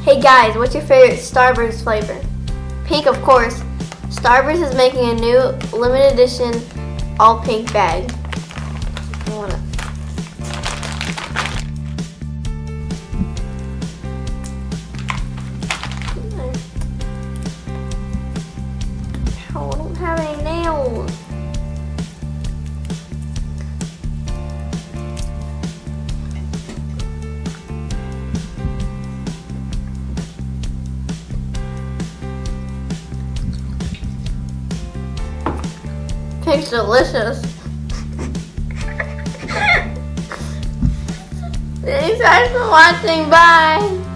Hey guys, what's your favorite Starburst flavor? Pink, of course. Starburst is making a new limited edition all pink bag. I don't have any nails. Tastes delicious. Thanks guys for watching. Bye.